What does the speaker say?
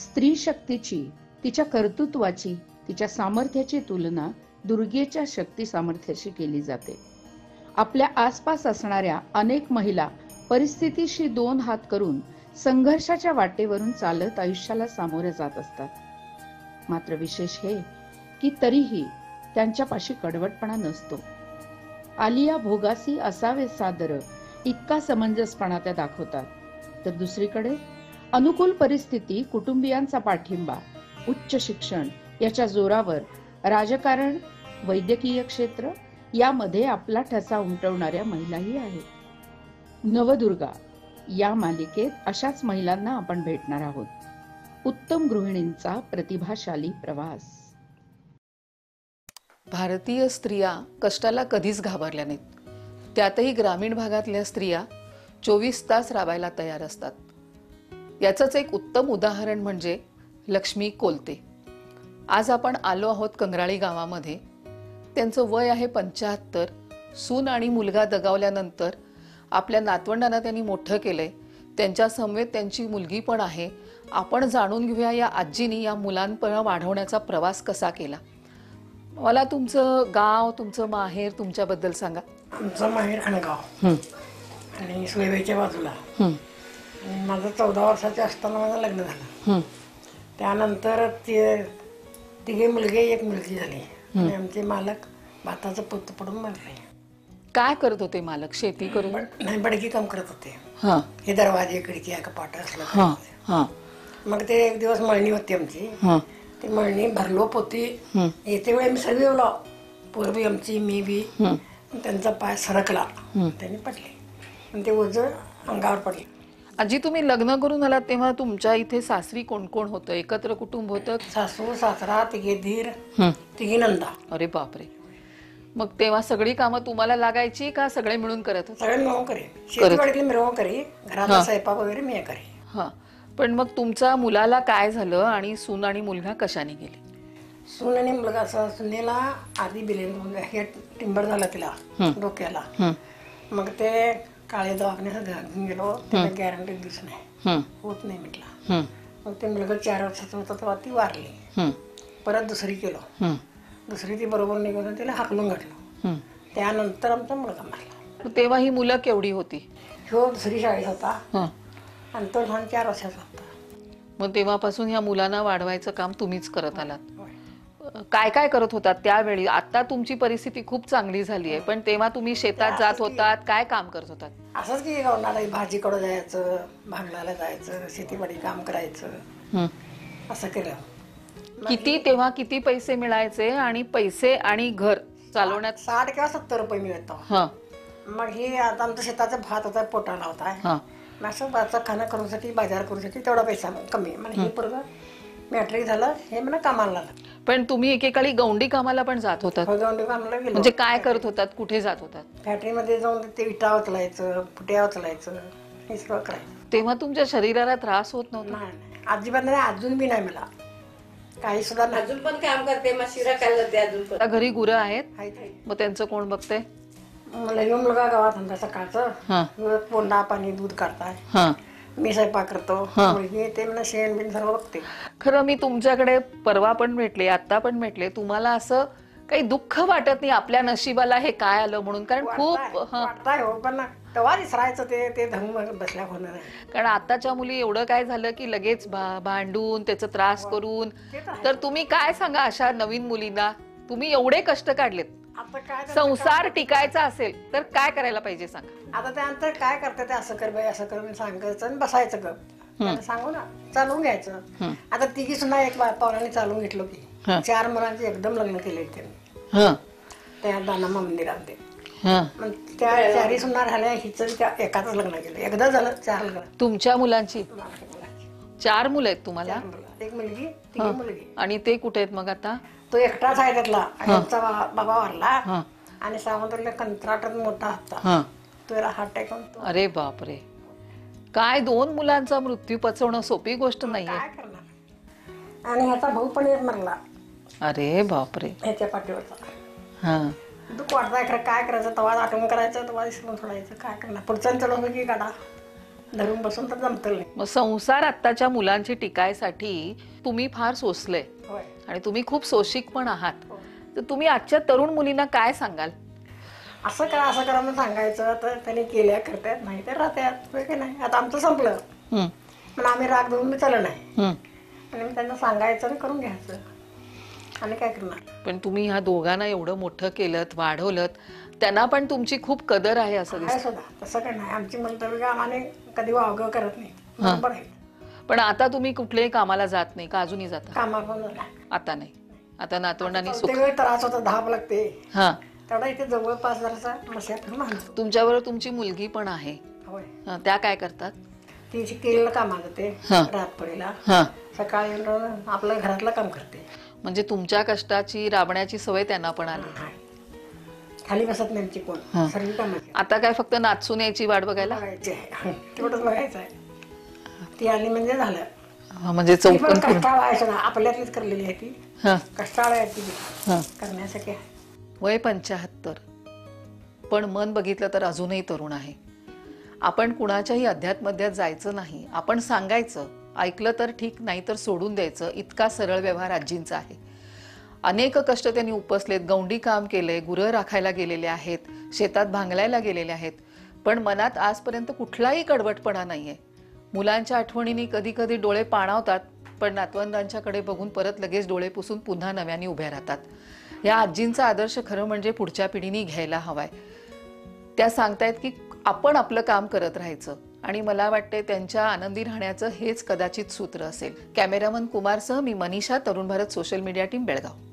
स्त्री शक्तीची, तिच्या कर्तृत्वाची, तिच्या सामर्थ्याची तुलना दुर्गेच्या शक्ती सामर्थ्याशी केली जाते. आपल्या आसपास असणाऱ्या अनेक महिला परिस्थितीशी दोन हात करून संघर्षाच्या वाटेवरून चालत आयुष्याला सामोरे जात असतात. मात्र विशेष हे की तरीही त्यांच्यापाशी कडवटपणा नसतो. आलिया भोगासी असावे सादर इतका समंजसपणा त्या दाखवतात. तर दुसरीकडे अनुकूल परिस्थिती, कुटुंबियांचा पाठिंबा, उच्च शिक्षण याच्या जोरावर राजकारण, वैद्यकीय क्षेत्र यामध्ये आपला ठसा उमटवणाऱ्या महिलाही आहेत. नवदुर्गा या मालिकेत अशाच महिलांना आपण भेटणार आहोत. उत्तम गृहिणींचा प्रतिभाशाली प्रवास. भारतीय स्त्रिया कष्टाला कधीच घाबरल्या नाहीत. त्यातही ग्रामीण भागातल्या स्त्रिया 24 तास राबायला तयार असतात. याचंच एक उत्तम उदाहरण म्हणजे लक्ष्मी कोलते. आज आपण आलो आहोत कंगराळी गावामध्ये. त्यांचं वय आहे 75. सून आणि मुलगा दगावल्यानंतर आपल्या नातवंडांना त्यांनी मोठं केलंय. त्यांच्या समवेत त्यांची मुलगी पण आहे. आपण जाणून घेऊया या आजीनी या मुलांपर्यंत वाढवण्याचा प्रवास कसा केला. मला तुमचं गाव, तुमचं माहेर, तुमच्याबद्दल सांगा. आमचं माहेर खणगाव आणि सुळेबाईच्या बाजूला. आणि माझं 14 वर्षाचे असताना माझं लग्न झालं. त्यानंतर ते तिघे मुलगे एक मुलगी झाली. आणि आमचे मालक भाताचं पोत पडून मारले. काय करत होते मालक? शेती करून? नाही, बडकी काम करत होते. हे दरवाजे, खिडकी, कपाट असलं. मग ते एक दिवस मळणी होती आमची. ती मळणी भरलो पोती. येते वेळी मी सगळी येऊ पूर्वी आमची, मी बी. त्यांचा पाय सरकला, त्यांनी पडले आणि ते ओझं अंगावर पडले. आजी, तुम्ही लग्न करून आलात तेव्हा तुमच्या इथे सासरी कोण कोण होतं? एकत्र कुटुंब होतं? सासू सासरा, तिघे धीर, तिघी नंदा. अरे बापरे. मग तेव्हा सगळी कामं तुम्हाला लागायची का सगळे मिळून करत होते? सगळे मिळून करी. शेतीवाडीतली मिरवणूक करी, घरातला स्वयंपाक वगैरे मी करी. हा, पण मग तुमच्या मुलाला काय झालं आणि सून आणि मुलगा कशाने गेले? सून आणि मुलगा असं, सुनेला आधी बिले हे टिंबर झाला तिला डोक्याला. मग ते काळे दवाखान्यात घेऊन गेलो. त्याला गॅरंटी दिस नाही, होत नाही म्हटलं. मग ते मुलगा 4 वर्षाचं होतं तेव्हा ती वारली. परत दुसरी केलो. दुसरी ती बरोबर निघून तिला हाकलून घातलं. त्यानंतर आमचा मुलगा मारला. तेव्हा ही मुलं केवढी होती? ह्यो दुसरी शाळेत होता आणि तो लहान 4 वर्षाचा होता. मग तेव्हापासून ह्या मुलांना वाढवायचं काम तुम्हीच करत आलात. काय काय करत होतात त्यावेळी? आता तुमची परिस्थिती खूप चांगली झाली आहे, पण तेव्हा तुम्ही शेतात जात होतात, काय काम करत होतात? असंच की गावनाला भाजीकडं जायचं, भांगलाला जायचं, शेतीवाडी काम करायचं, असं केलं. तेव्हा किती पैसे मिळायचे आणि पैसे आणि घर चालवण्यात? 60 किंवा 70 रुपये मिळत. मग हे आता आमचं शेताचा भात होता, पोटाला होता. असं भातचा खाणं करूसाठी, बाजार करूसाठी तेवढा पैसा कमी. म्हणजे हे पूर्ण मॅट्रिक झालं, हे मला कामाला लागलं. पण तुम्ही एकेकाळी गौंडी कामाला पण जात होतात? गौंडी कामाला गेलो. म्हणजे काय करत होतात? कुठे जात होतात? फॅक्टरीमध्ये जाऊन ते विटा उचलायचं, फुट्या उचलायचं, हे सगळं करायचं. तेव्हा तुमच्या शरीराला त्रास होत नव्हता? नाही, अजिबात नाही. अजून बी नाही मला काही सुद्धा. अजून पण काम करते, मग शिरा खायला ते अजून पण. घरी गुरं आहेत? मग त्यांचं कोण बघते? मला येऊन मुलगा गावात आणता सकाळचं, पोंडा पाणी दूध काढताय, मी स्वयंपाक करतो, मुलगी ते मला शेण बिन सर्व बघते. खरं मी तुमच्याकडे परवा पण भेटले, आता पण भेटले. तुम्हाला असं काही दुःख वाटत नाही आपल्या नशिबाला हे काय आलं म्हणून? कारण खूप वाटताय हो, पण तेव्हा विसरायचं ते धंग बसल्या होणार नाही. कारण आताच्या मुली एवढं काय झालं की लगेच भांडून त्याचा त्रास करून. तर तुम्ही काय सांगा अशा नवीन मुलींना? तुम्ही एवढे कष्ट काढलेत, संसार टिकायचा असेल तर काय करायला पाहिजे सांगा. आता त्यानंतर काय करतात ते, असं कर बाई, असं कर मी सांगायचं आणि बसायचं गप. सांगू ना, चालवून घ्यायचं. आता तिघी सुद्धा एक पावलाने चालवून घेतलो की 4 मुलांचे एकदम लग्न केले त्यांनी त्या दानामा मंदिरामध्ये. त्या 4ही सुद्धा झाल्या, हिचं त्या एकाच लग्न केलं. एकदा झालं 4 लग्न. तुमच्या मुलांची 4 मुलं आहेत तुम्हाला? एक मुलगी, 3 मुलगी. आणि ते कुठे आहेत मग आता? तो एकटाच आहे त्यातला. त्यांचा बाबा वारला आणि सावंतवाडीला कंत्राटात मोठा होता, तो हार्ट अटॅक. अरे बापरे. काय 2 मुलांचा मृत्यू पचवणं सोपी गोष्ट नाहीये. काय करणार. आणि ह्याचा भाऊ पण एक मरला. अरे बापरे. ह्याच्या पाठीवरचा. दुःख वाटतंय खरं. काय करायचं, तवा आठवण करायचं, तवा विसरून सोडायचं. काय करणार, पुढचं चढवलं की गाडा. धरून बसून तर जमतल नाही. मग संसार आत्ताच्या मुलांची टिकायसाठी तुम्ही फार सोसले होय. आणि तुम्ही खूप सोशिक पण आहात. तर तुम्ही आजच्या तरुण मुलींना काय सांगाल? असं करा म्हणून सांगायचं तर त्यांनी केल्या करतात, नाही तर राहतात. होय की नाही? आता आमचं संपलं हं, पण आम्ही राग धरून मी चाललं नाही. हं. आणि मी त्यांना सांगायचं आणि करून घ्यायचं. आणि काय करणार? पण तुम्ही ह्या दोघांना एवढं मोठं केलं, वाढवलं, त्यांना पण तुमची खूप कदर आहे असं आहे दिसतं. सुद्धा तसं काय नाही. आमची मंतव्य आम्हाला कधी वावगं करत नाही. बरोबर आहे. पण आता तुम्ही कुठल्याही कामाला जात नाही का? अजूनही जाता? कामाकडून आता नाही. आता नातवंडांनी सुख. वेळ त्रास होता, धाप लागते. हा, तेवढा इथे जवळपास जरासा मशात फिरून आणतो. तुमच्याबरोबर तुमची मुलगी पण आहे. होय. हा, त्या काय करतात? ती केलेलं कामाला जाते हा. रातपडीला. हा, सकाळी येऊन आपलं घरातलं काम करते. म्हणजे तुमच्या कष्टाची राबण्याची सवय त्यांना पण आली. हाय. खाली बसत नाही आमची कोण. हा. सर्व कामाची आता काय फक्त नाचून यायची वाट बघायला? बघायची आहे. तेवढंच बघायचं आहे. ती आली म्हणजे झालं. हा, म्हणजे ती पण चौकन पूर्ण. कष्टाळ आहे सुद्धा. आपल्यातलीच करलेली आहे ती. हा, कष्टाळ आहे ती हा. करण्यासाठी आहे. वय 75, पण मन बघितलं तर अजूनही तरुण आहे. आपण कुणाच्याही अध्यात्मध्यात जायचं नाही. आपण सांगायचं, ऐकलं तर ठीक, नाही तर सोडून द्यायचं. इतका सरळ व्यवहार आजींचा आहे. अनेक कष्ट त्यांनी उपसलेत, गौंडी काम केलंय, गुरं राखायला गेलेले आहेत, शेतात भांगलायला गेलेले आहेत, पण मनात आजपर्यंत कुठलाही कडवटपणा नाहीये. मुलांच्या आठवणींनी कधी कधी डोळे पाणावतात, पण नातवंडांच्याकडे बघून परत लगेच डोळे पुसून पुन्हा नव्याने उभ्या राहतात. या आजींचा आदर्श खरं म्हणजे पुढच्या पिढीने घ्यायला हवाय. त्या सांगतायत की आपण आपलं काम करत राहायचं, आणि मला वाटते त्यांच्या आनंदी राहण्याचं हेच कदाचित सूत्र असेल. कॅमेरामन कुमारसह मी Manisha, Tarun Bharat social media team, Belgaum.